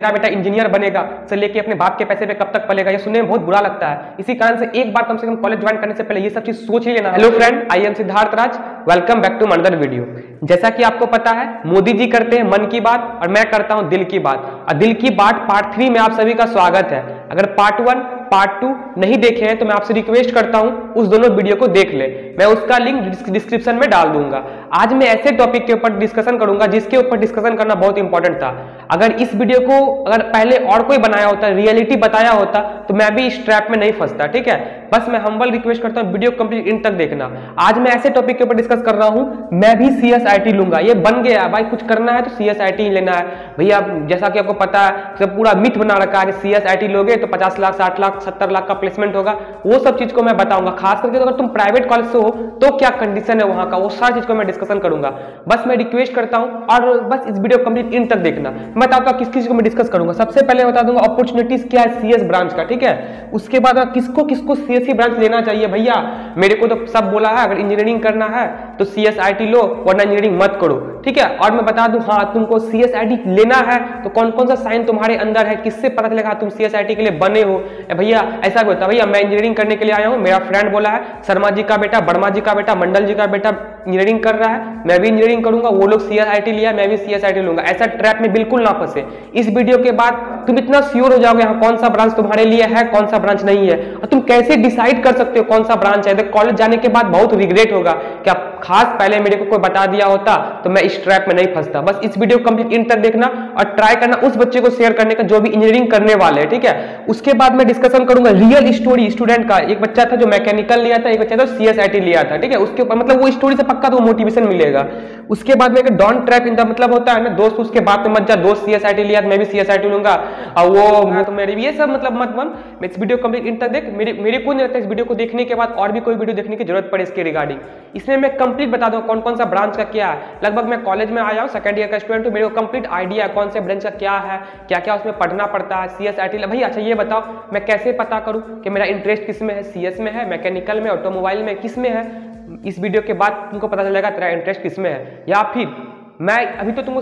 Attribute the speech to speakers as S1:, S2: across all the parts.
S1: मेरा बेटा इंजीनियर बनेगा से लेके अपने बाप के पैसे पे कब तक पलेगा, ये सुनने में बहुत बुरा लगता है। इसी कारण से एक बार कम से कम कॉलेज ज्वाइन करने से पहले ये सब चीज सोच ही लेना। Hello friend, I am Siddharth Raj, welcome back to another video. जैसा कि आपको पता है, मोदी जी करते हैं मन की बात और मैं करता हूं दिल की बात। और दिल की बात पार्ट 3 में आप सभी का स्वागत है। अगर पार्ट 1 पार्ट 2 नहीं देखे हैं तो मैं आपसे रिक्वेस्ट करता हूं उस दोनों वीडियो को देख ले, मैं उसका लिंक डिस्क्रिप्शन में डाल दूंगा। आज मैं ऐसे टॉपिक के ऊपर डिस्कशन करूंगा जिसके ऊपर डिस्कशन करना बहुत इंपॉर्टेंट था। अगर इस वीडियो को अगर पहले और कोई बनाया होता, रियलिटी बताया होता, तो मैं भी इस ट्रैप में नहीं फंसता। ठीक है, बस मैं हम्बल रिक्वेस्ट करता हूं वीडियो कंप्लीट इन तक देखना। आज मैं ऐसे टॉपिक के ऊपर डिस्कस कर रहा हूं, मैं भी CSIT लूंगा। ये बन गया भाई, कुछ करना है तो CSIT ही लेना है भैया। जैसा कि आपको पता है, सब पूरा मिथ बना रखा है कि CSIT लोगे तो 50 लाख 60 लाख 70 लाख का प्लेसमेंट होगा। वो सब चीज को मैं बताऊंगा। खास करके तो अगर तुम प्राइवेट कॉलेज से हो तो क्या कंडीशन है वहां का, वो सारी चीज को मैं डिस्कशन करूंगा। बस मैं रिक्वेस्ट करता हूं और बस इस वीडियो कंप्लीट इन तक देखना। मैं बताता हूं किस चीज को मैं डिस्कस करूंगा। सबसे पहले बता दूंगा अपॉर्चुनिटीज क्या है CS ब्रांच का। ठीक है, उसके बाद किसको किसको CSE ब्रांच लेना चाहिए भैया। मेरे को तो सब बोला है अगर इंजीनियरिंग करना है तो CSIT लो, वरना इंजीनियरिंग मत करो। ठीक है, और मैं बता दूं हाँ, तुमको CSIT लेना है तो कौन कौन सा साइन तुम्हारे अंदर है, किससे पता चलेगा तुम CSIT के लिए बने हो। भैया ऐसा भी होता है, भैया मैं इंजीनियरिंग करने के लिए आया हूं, मेरा फ्रेंड बोला है शर्मा जी का बेटा, वर्मा जी का बेटा, मंडल जी का बेटा इंजीनियरिंग कर रहा है, मैं भी इंजीनियरिंग करूंगा, वो लोग CSIT लिया, मैं भी CSIT लूंगा। ऐसा ट्रैप में बिल्कुल ना फंसे। इस वीडियो के बाद तुम इतना श्योर हो जाओगे हाँ कौन सा ब्रांच तुम्हारे लिए है, कौन सा ब्रांच नहीं है, और तुम कैसे डिसाइड कर सकते हो कौन सा ब्रांच है। कॉलेज जाने के बाद बहुत रिग्रेट होगा कि आप खास पहले मेरे को कोई बता दिया होता तो मैं इस ट्रैप में नहीं फंसता। बस इस वीडियो कंप्लीट इन तक देखना और ट्राई करना उस बच्चे को शेयर करने का जो भी इंजीनियरिंग करने वाले हैं। ठीक है, उसके बाद मैं डिस्कशन करूंगा रियल स्टोरी स्टूडेंट का। एक बच्चा था जो मैकेनिकल लिया था, एक बच्चा था CSIT लिया था। ठीक है, उसके ऊपर मतलब वो स्टोरी से पक्का तो मोटिवेशन मिलेगा। उसके बाद में डोंट ट्रैप इन द मतलब होता है ना दोस्त, उसके बाद में मत जा दोस्त CSIT लिया तो मैं भी CSIT लूंगा और वो तो मेरी ये सब मतलब मत बन। मैं इस वीडियो कंप्लीट इन तक देख। मेरे को नहीं लगता इस वीडियो को देखने के बाद और भी कोई वीडियो देखने की जरूरत पड़े इसके रिगार्डिंग। इसमें मैं कंप्लीट बता दूं कौन कौन सा ब्रांच का क्या है। लगभग मैं कॉलेज में आया हूं, सेकंड ईयर का स्टूडेंट हूं, मेरे को कंप्लीट आइडिया है कौन से ब्रांच का क्या है, क्या क्या उसमें पढ़ना पड़ता है। CSIT भैया अच्छा ये बताओ मैं कैसे पता करूं कि मेरा इंटरेस्ट किस में है, CS में है, मैकेनिकल में, ऑटोमोबाइल में, किस में है। इस वीडियो के बाद तुमको पता चलेगा तेरा इंटरेस्ट किस में है। या फिर मैं अभी तो तुमको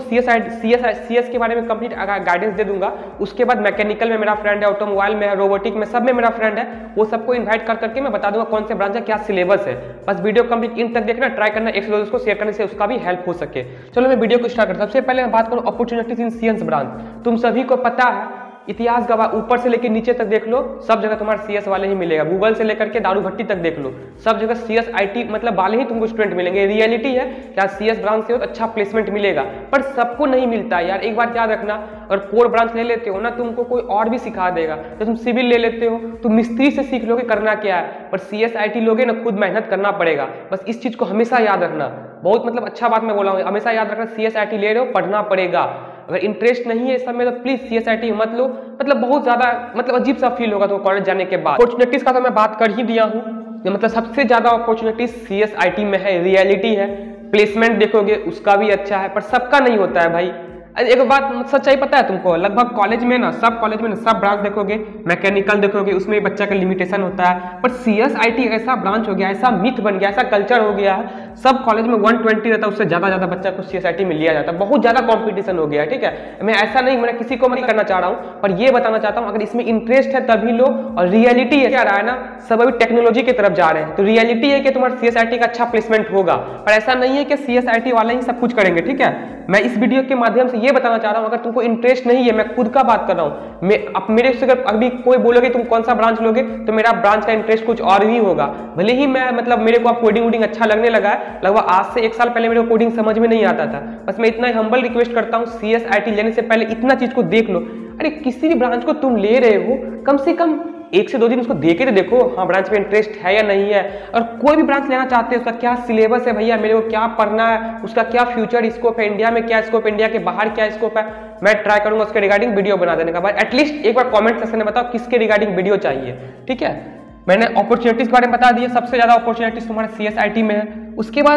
S1: CS के बारे में कंप्लीट गाइडेंस दे दूंगा। उसके बाद मैकेनिकल में मेरा फ्रेंड है, ऑटोमोबाइल में है, रोबोटिक में, सब में मेरा फ्रेंड है। वो सबको इनवाइट कर करके मैं बता दूंगा कौन से ब्रांच है, क्या सिलेबस है। बस वीडियो कंप्लीट इन तक देखना, ट्राई करना, एक से दो उसको शेयर करने से उसका भी हेल्प हो सके। चलो मैं वीडियो को स्टार्ट करता हूं। सबसे पहले मैं बात करूं अपॉर्चुनिटीज इन CS ब्रांच। तुम सभी को पता है, इतिहास गवाह ऊपर से लेकर नीचे तक देख लो, सब जगह तुम्हारे CS वाले ही मिलेगा। गूगल से लेकर के दारू भट्टी तक देख लो, सब जगह CSIT मतलब वाले ही तुमको स्टूडेंट मिलेंगे। रियलिटी है क्या CS ब्रांच से हो तो अच्छा प्लेसमेंट मिलेगा, पर सबको नहीं मिलता यार। एक बार याद रखना, अगर कोर ब्रांच ले लेते हो ना तुमको कोई और भी सिखा देगा। तो तुम सिविल ले लेते हो, तुम मिस्त्री से सीख लोगे करना क्या है, पर CSIT लोगे ना खुद मेहनत करना पड़ेगा। बस इस चीज को हमेशा याद रखना। बहुत मतलब अच्छा बात मैं बोला हूँ, हमेशा याद रखना CSIT ले रहे हो पढ़ना पड़ेगा। अगर इंटरेस्ट नहीं है इस सब में तो प्लीज CSIT मत लो। मतलब बहुत ज्यादा मतलब अजीब सा फील होगा तो कॉलेज जाने के बाद। अपॉर्चुनिटीज का तो मैं बात कर ही दिया हूँ, मतलब सबसे ज्यादा अपॉर्चुनिटीज CSIT में है। रियलिटी है, प्लेसमेंट देखोगे उसका भी अच्छा है, पर सबका नहीं होता है भाई। एक बात सच्चाई पता है तुमको, लगभग कॉलेज में ना सब कॉलेज में ना सब ब्रांच देखोगे, मैकेनिकल देखोगे उसमें बच्चा का लिमिटेशन होता है, पर CSIT ऐसा ब्रांच हो गया, ऐसा मिथ बन गया, ऐसा कल्चर हो गया है। सब कॉलेज में 120 रहता है, उससे ज्यादा बच्चा को CSIT में लिया जाता है। बहुत ज्यादा कॉम्पिटिशन हो गया है। ठीक है, मैं ऐसा नहीं, मैं किसी को नहीं करना चाह रहा हूँ, पर ये बताना चाहता हूँ अगर इसमें इंटरेस्ट है तभी लो। और रियलिटी है क्या रहा है ना, सब अभी टेक्नोलॉजी की तरफ जा रहे हैं, तो रियलिटी है कि तुम्हारा CSIT का अच्छा प्लेसमेंट होगा, पर ऐसा नहीं है कि CSIT वाले ही सब कुछ करेंगे। ठीक है, मैं इस वीडियो के माध्यम से ये बताना चाह रहा हूं अगर तुमको इंटरेस्ट नहीं है, मैं खुद का बात कर रहा हूं, मेरे से अगर अभी कोई बोलोगे तुम कौन सा ब्रांच लोगे तो मेरा ब्रांच का इंटरेस्ट कुछ और ही होगा। भले ही मैं मतलब मेरे को अब कोडिंग वोडिंग अच्छा लगने लगा है, लगभग आज से 1 साल पहले मेरे को कोडिंग समझ में नहीं आता था। बस मैं इतना हम्बल रिक्वेस्ट करता हूं CSIT लेने से पहले इतना चीज को देख लो। अरे किसी भी ब्रांच को तुम ले रहे हो कम से कम 1 से 2 दिन उसको देखे तो देखो हाँ ब्रांच में इंटरेस्ट है या नहीं है। और कोई भी ब्रांच लेना चाहते हैं उसका क्या सिलेबस है भैया, मेरे को क्या पढ़ना है, उसका क्या फ्यूचर स्कोप है, इंडिया में क्या स्कोप है, इंडिया के बाहर क्या स्कोप है, मैं ट्राई करूंगा उसके रिगार्डिंग वीडियो बना देने का। भाई एटलीस्ट एक बार कमेंट सेक्शन में बताओ किसके रिगार्डिंग वीडियो चाहिए। ठीक है, मैंने अपॉर्चुनिटीज के बारे में बता दिया, सबसे ज्यादा अपॉर्चुनिटीज तुम्हारे CSIT में है। उसके बाद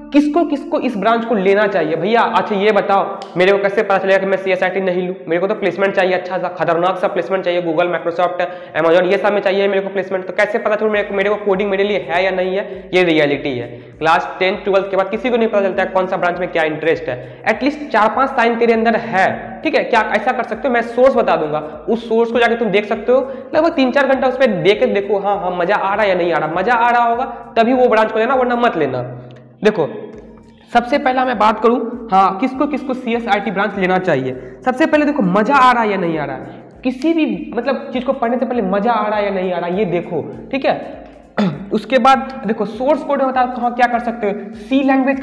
S1: किसको किसको इस ब्रांच को लेना चाहिए भैया। अच्छा ये बताओ मेरे को कैसे पता चलेगा कि मैं CSIT नहीं लूँ? मेरे को तो प्लेसमेंट चाहिए, अच्छा सा खतरनाक सा प्लेसमेंट चाहिए, गूगल, माइक्रोसॉफ्ट, अमेजॉन, ये सब में चाहिए मेरे को प्लेसमेंट। तो कैसे पता चले मेरे को कोडिंग मेरे लिए है या नहीं है? ये रियलिटी है। क्लास 10 12 के बाद किसी को नहीं पता चलता है कौन सा ब्रांच में क्या इंटरेस्ट है। एटलीस्ट 4-5 साइन तेरे अंदर है, ठीक है। क्या ऐसा कर सकते हो, मैं सोर्स बता दूंगा, उस सोर्स को जाके तुम देख सकते हो, लगभग 3-4 घंटा उस पर देख के देखो, हाँ हाँ मजा आ रहा है या नहीं आ रहा। मजा आ रहा होगा तभी वो ब्रांच को लेना, वरना मत लेना। देखो सबसे पहला मैं बात करूं, हाँ किसको किसको CSIT ब्रांच लेना चाहिए। सबसे पहले देखो मजा आ रहा है या नहीं आ रहा है, किसी भी मतलब चीज को पढ़ने से पहले मजा आ रहा है या नहीं आ रहा है, ये देखो, ठीक है। उसके बाद देखो सोर्स कोड में बताओ कहाँ क्या कर सकते हो। सी लैंग्वेज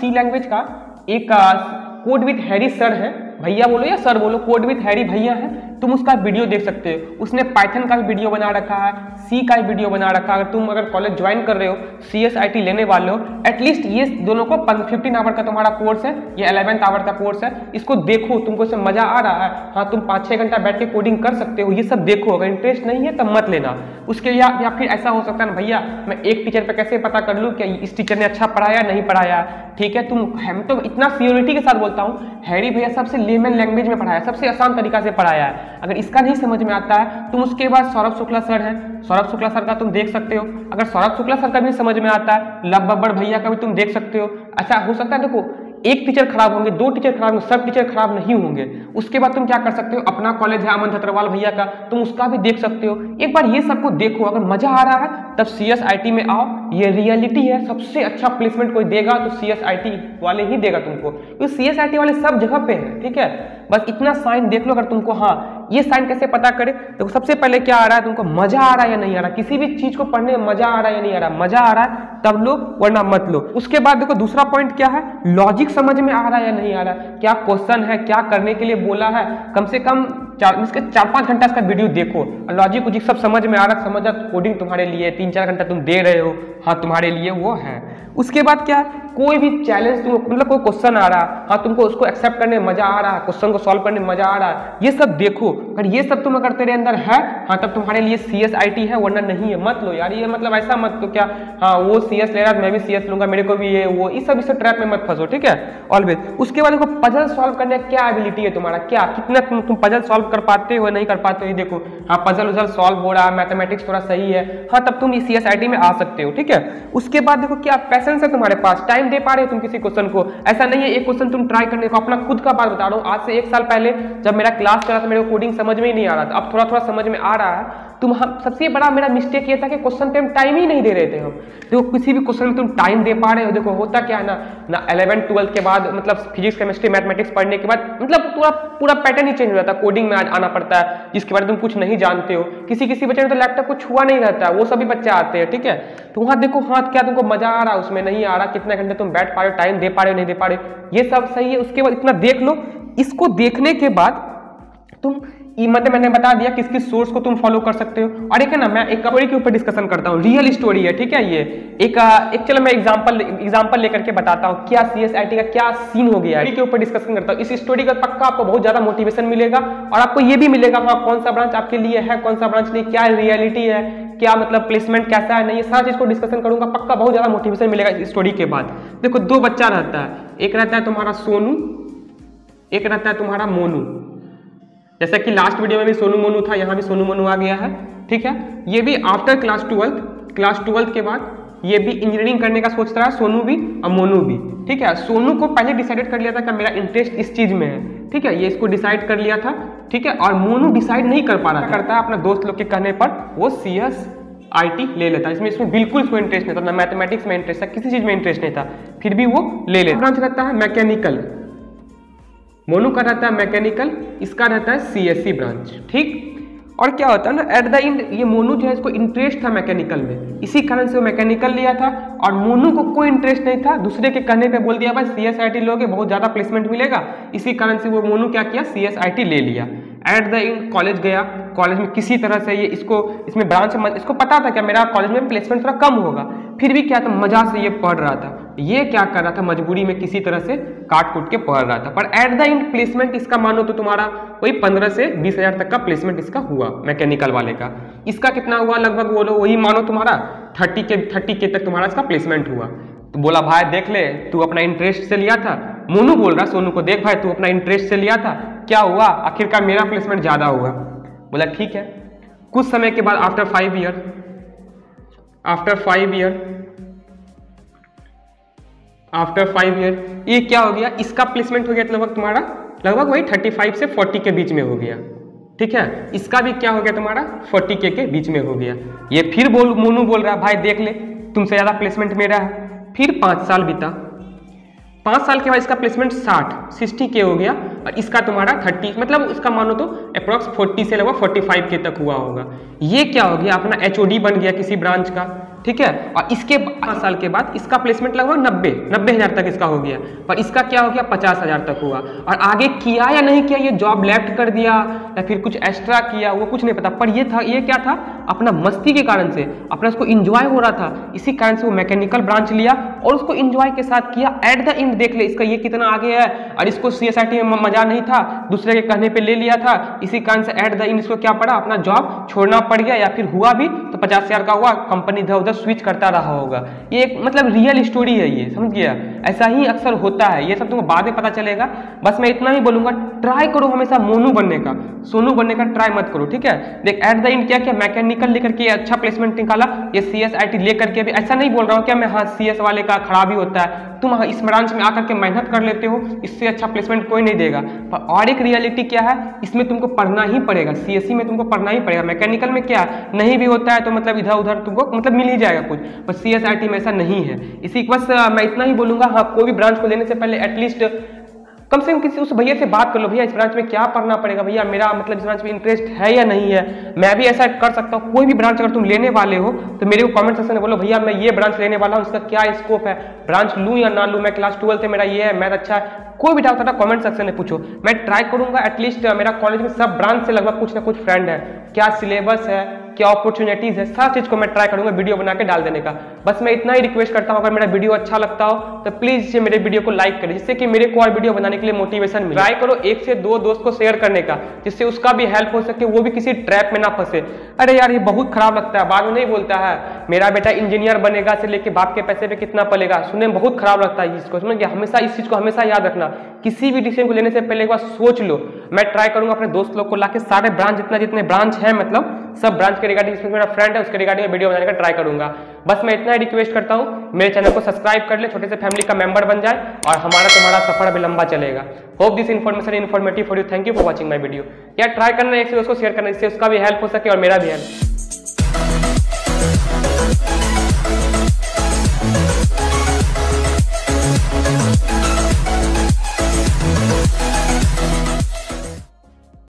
S1: का एक कोड विथ हैरी सर है, भैया बोलो या सर बोलो, कोड विथ हैरी भैया है, तुम उसका वीडियो देख सकते हो। उसने पाइथन का भी वीडियो बना रखा है, सी का भी वीडियो बना रखा है। अगर कॉलेज ज्वाइन कर रहे हो, CSIT लेने वाले हो, एटलीस्ट ये दोनों को 15 आवर का तुम्हारा कोर्स है, ये 11 आवर का कोर्स है, इसको देखो, तुमको इसमें मजा आ रहा है, हाँ तुम 5-6 घंटा बैठ के कोडिंग कर सकते हो, ये सब देखो। अगर इंटरेस्ट नहीं है तब मत लेना उसके। या फिर ऐसा हो सकता है ना भैया मैं एक टीचर पे कैसे पता कर लूँ कि इस टीचर ने अच्छा पढ़ाया नहीं पढ़ाया, ठीक है। हम तो इतना सियोरिटी के साथ बोलता हूँ, हैरी भैया सबसे लेमन लैंग्वेज में पढ़ाया, सबसे आसान तरीका से पढ़ाया है। अगर इसका नहीं समझ में आता है तुम उसके बाद सौरभ शुक्ला सर है, सौरभ शुक्ला सर का तुम देख सकते हो। अगर सौरभ शुक्ला सर का भी समझ में आता है, लव बब्बर भैया का भी तुम देख सकते हो। अच्छा हो सकता है देखो एक टीचर खराब होंगे, 2 टीचर खराब होंगे, सब टीचर खराब नहीं होंगे। उसके बाद तुम क्या कर सकते हो, अपना कॉलेज है अमन धतरवाल भैया का, तुम उसका भी देख सकते हो। एक बार ये सबको देखो, अगर मजा आ रहा है तब CSIT में आओ, ये रियलिटी है। सबसे अच्छा प्लेसमेंट कोई देगा तो CSIT वाले ही देगा तुमको, क्योंकि CSIT वाले सब जगह पे है, ठीक है। बस इतना साइन देख लो। अगर तुमको हाँ ये साइन कैसे पता करे, देखो सबसे पहले क्या आ रहा है, तुमको मजा आ रहा है या नहीं आ रहा, किसी भी चीज को पढ़ने में मजा आ रहा है या नहीं आ रहा। मजा आ रहा है तब लो, वरना मत लो। उसके बाद देखो दूसरा पॉइंट क्या है, लॉजिक समझ में आ रहा है या नहीं आ रहा, क्या क्वेश्चन है, क्या करने के लिए बोला है। कम से कम 4-5 घंटा इसका वीडियो देखो, लॉजिक उजिक सब समझ में आ रहा, समझ आ, कोडिंग तुम्हारे लिए 3-4 घंटा तुम दे रहे हो, हाँ तुम्हारे लिए वो है। उसके बाद क्या, कोई भी चैलेंज तुम मतलब कोई क्वेश्चन आ रहा है, हाँ तुमको उसको एक्सेप्ट करने में मजा आ रहा है, क्वेश्चन को सॉल्व करने में मजा आ रहा है, ये सब देखो। अगर ये सब तुम अगर तेरे अंदर है, हाँ तब तुम्हारे लिए CSIT है, वरना नहीं है, मत लो यार। ये मतलब ऐसा मत तो क्या हाँ वो CS ले रहा है मैं भी CS लूंगा, मेरे को भी ये वो, इस सब इस ट्रैप में मत फंसो, ठीक है ऑलवेज। उसके बाद देखो पजल सॉल्व करने का क्या एबिलिटी है तुम्हारा, क्या कितना तुम पजल सॉल्व कर पाते हो नहीं कर पाते हो, ये देखो। हाँ पजल उजल सॉल्व हो रहा है, मैथमेटिक्स थोड़ा सही है, हाँ तब तुम CSIT में आ सकते हो, ठीक है। उसके बाद देखो क्या पैसेंस है तुम्हारे पास, टाइम दे पा रहे हो तुम किसी क्वेश्चन को। ऐसा नहीं है एक क्वेश्चन तुम ट्राई करने को, अपना खुद का बात बता रहा हूँ। आज से 1 साल पहले जब मेरा क्लास चला था, मेरे को कोडिंग समझ में ही नहीं आ रहा था, अब थोड़ा थोड़ा समझ में आ रहा है। हम सबसे बड़ा मेरा मिस्टेक ये था कि क्वेश्चन पे हम टाइम ही नहीं दे रहे थे। हम देखो किसी भी क्वेश्चन में तुम टाइम दे पा रहे हो। देखो होता क्या है ना 11-12 के बाद मतलब फिजिक्स केमिस्ट्री मैथमेटिक्स पढ़ने के बाद मतलब पूरा पैटर्न ही चेंज हो जाता है, कोडिंग में आना पड़ता है जिसके बारे में तुम कुछ नहीं जानते हो। किसी बच्चे ने तो लैपटॉप को छुआ नहीं रहता है, वो सभी बच्चे आते हैं, ठीक है। तो वहाँ देखो हाँ क्या तुमको मजा आ रहा है उसमें, नहीं आ रहा, कितने घंटे तुम बैठ पा रहे हो, टाइम दे पा रहे हो नहीं दे पा रहे हो, ये सब सही है। उसके बाद इतना देख लो। इसको देखने के बाद तुम मतलब मैंने बता दिया किस किस सोर्स को तुम फॉलो कर सकते हो। और एक है ना मैं एक स्टोरी के ऊपर डिस्कशन करता हूँ, रियल स्टोरी है, ठीक है। ये एक चलो मैं एग्जांपल लेकर के बताता हूँ क्या CSIT का क्या सीन हो गया है, के ऊपर डिस्कशन करता हूँ। इस स्टोरी का पक्का आपको बहुत ज्यादा मोटिवेशन मिलेगा और आपको ये भी मिलेगा हाँ कौन सा ब्रांच आपके लिए है, कौन सा ब्रांच नहीं, क्या रियलिटी है, क्या मतलब प्लेसमेंट कैसा है, नहीं, ये सारा चीज को डिस्कशन करूंगा, पक्का बहुत ज्यादा मोटिवेशन मिलेगा इस स्टोरी के बाद। देखो 2 बच्चा रहता है, एक रहता है तुम्हारा सोनू, एक रहता है तुम्हारा मोनू। जैसा कि लास्ट वीडियो में भी सोनू मोनू था, यहाँ भी सोनू मोनू आ गया है, ठीक है। ये भी आफ्टर क्लास 12 के बाद ये भी इंजीनियरिंग करने का सोच रहा है, सोनू भी और मोनू भी, ठीक है। सोनू को पहले डिसाइडेड कर लिया था कि मेरा इंटरेस्ट इस चीज में है, ठीक है, ये इसको डिसाइड कर लिया था, ठीक है। और मोनू डिसाइड नहीं कर पा रहा था, करता है अपना दोस्त लोग के कहने पर वो CSIT ले लेता है। इसमें बिल्कुल कोई इंटरेस्ट नहीं था, ना मैथमेटिक्स में इंटरेस्ट था, किसी चीज में इंटरेस्ट नहीं था, फिर भी वो ले लेता। ब्रांच रहता है मैकेनिकल, मोनू का रहता है मैकेनिकल, इसका रहता है CSE ब्रांच, ठीक। और क्या होता है ना एट द एंड ये मोनू जो है इसको इंटरेस्ट था मैकेनिकल में, इसी कारण से वो मैकेनिकल लिया था। और मोनू को कोई इंटरेस्ट नहीं था, दूसरे के कहने पे बोल दिया भाई CSIT लोगे बहुत ज्यादा प्लेसमेंट मिलेगा, इसी कारण से वो मोनू क्या किया CSIT ले लिया। एट द एंड कॉलेज गया, कॉलेज में किसी तरह से ये इसमें ब्रांच इसको पता था कि मेरा कॉलेज में प्लेसमेंट थोड़ा कम होगा, फिर भी क्या था मजा से ये पढ़ रहा था। ये क्या कर रहा था मजबूरी में किसी तरह से काट कूट के पढ़ रहा था, पर एट द एंड प्लेसमेंट इसका मानो तो तुम्हारा वही 15 से 20 हज़ार तक का प्लेसमेंट इसका हुआ मैकेनिकल वाले का। इसका कितना हुआ लगभग बोलो वही मानो तुम्हारा 30K तक तुम्हारा इसका प्लेसमेंट हुआ। तो बोला भाई देख ले, तू अपना इंटरेस्ट से लिया था। मोनू बोल रहा सोनू को, देख भाई तू अपना इंटरेस्ट से लिया था, क्या हुआ, आखिरकार मेरा प्लेसमेंट ज्यादा हुआ। बोला ठीक है। कुछ समय के बाद आफ्टर 5 ईयर ये क्या हो गया, इसका प्लेसमेंट हो गया लगभग तुम्हारा वही 35 से 40 के बीच में हो गया। ठीक है, इसका भी क्या हो गया तुम्हारा 40K के बीच में हो गया। ये फिर मोनू बोल रहा भाई देख ले, तुमसे ज्यादा प्लेसमेंट मेरा है। फिर 5 साल बीता, 5 साल के बाद इसका प्लेसमेंट 60K हो गया और इसका तुम्हारा 30, मतलब उसका मानो तो अप्रॉक्स 40 से लगभग 45K तक हुआ होगा। ये क्या हो गया, अपना HOD बन गया किसी ब्रांच का। ठीक है, और इसके 5 साल के बाद इसका प्लेसमेंट लगभग 90 हज़ार तक इसका हो गया, पर इसका क्या हो गया 50 हज़ार तक हुआ। और आगे किया या नहीं किया, ये जॉब लेफ्ट कर दिया या फिर कुछ एक्स्ट्रा किया, वो कुछ नहीं पता, पर ये क्या था अपना मस्ती के कारण से, अपना उसको इंजॉय हो रहा था, इसी कारण से वो मैकेनिकल ब्रांच लिया और उसको इंजॉय के साथ किया। एट द एंड देख ले इसका ये कितना आगे है, और इसको CSIT में मजा नहीं था, दूसरे के कहने पे ले लिया था, इसी कारण से एट द एंड इसको क्या पड़ा, अपना जॉब छोड़ना पड़ गया, या फिर हुआ भी तो 50 हज़ार का हुआ, कंपनी इधर उधर स्विच करता रहा होगा। ये एक मतलब रियल स्टोरी है, ये समझ गया, ऐसा ही अक्सर होता है, ये सब तुमको बाद में पता चलेगा। बस मैं इतना ही बोलूंगा, ट्राई करो हमेशा मोनू बनने का, सोनू बनने का ट्राई मत करो। ठीक है, देख एट द एंड क्या क्या मैकेनिकल लेकर के अच्छा प्लेसमेंट निकाला, ये CSIT लेकर के भी, ऐसा नहीं बोल रहा हूँ क्या मैं, हाँ CS वाले का खराब ही होता है, तुम इस ब्रांच में आकर के मेहनत कर लेते हो, इससे अच्छा प्लेसमेंट कोई नहीं देगा। पर और एक रियलिटी क्या है, इसमें तुमको पढ़ना ही पड़ेगा, CSE में तुमको पढ़ना ही पड़ेगा। मैकेनिकल में क्या नहीं भी होता है तो मतलब इधर उधर तुमको मतलब मिल ही जाएगा कुछ, पर CSIT में ऐसा नहीं है। इसी बस मैं इतना ही बोलूंगा, हाँ कोई भी ब्रांच को लेने से पहले एटलीस्ट कम से कम किसी उस भैया से बात कर लो, भैया इस ब्रांच में क्या पढ़ना पड़ेगा, भैया मेरा मतलब इस ब्रांच में इंटरेस्ट है या नहीं है। मैं भी ऐसा कर सकता हूँ, कोई भी ब्रांच अगर तुम लेने वाले हो तो मेरे को कमेंट सेक्शन में बोलो, भैया मैं ये ब्रांच लेने वाला हूँ, इसका क्या स्कोप है, ब्रांच लूँ या ना लूँ, मैं क्लास 12 से मेरा ये है, मैथ अच्छा है, कोई भी डाउट होता है कमेंट सेक्शन में पूछो। मैं ट्राई करूंगा एटलीस्ट, मेरा कॉलेज में सब ब्रांच से लगभग कुछ ना कुछ फ्रेंड है, क्या सिलेबस है, क्या अपॉर्चुनिटीज है, सारी चीज को मैं ट्राई करूंगा वीडियो बना के डाल देने का। बस मैं इतना ही रिक्वेस्ट करता हूं, अगर मेरा वीडियो अच्छा लगता हो तो प्लीज मेरे वीडियो को लाइक करें, जिससे कि मेरे को और वीडियो बनाने के लिए मोटिवेशन मिले। ट्राई करो 1 से 2 दोस्त को शेयर करने का, जिससे उसका भी हेल्प हो सके, वो भी किसी ट्रैप में ना फंसे। अरे यार ये बहुत खराब लगता है, बाद में नहीं बोलता है मेरा बेटा इंजीनियर बनेगा से लेके बाप के पैसे पे कितना पलेगा, सुनने में बहुत खराब लगता है इसको, समझ गया। हमेशा इस चीज को हमेशा याद रखना, किसी भी डिसीजन को लेने से पहले एक बार सोच लो। मैं ट्राई करूंगा अपने दोस्त लोग को लाके सारे ब्रांच जितने ब्रांच है, मतलब सब ब्रांच के रिगार्डिंग, इसमें मेरा फ्रेंड है उसके रिगार्डिंग वीडियो बनाने का ट्राई करूंगा। बस मैं इतना ही रिक्वेस्ट करता हूं, मेरे चैनल को सब्सक्राइब कर ले, छोटे से फैमिली का मेंबर बन जाए और हमारा तुम्हारा सफर अभी लंबा चलेगा। Hope this information informative for you, thank you for watching my video. यार ट्राई करना, एक से उसको शेयर करना, इससे उसका भी हेल्प हो सके और मेरा भी हेल्प।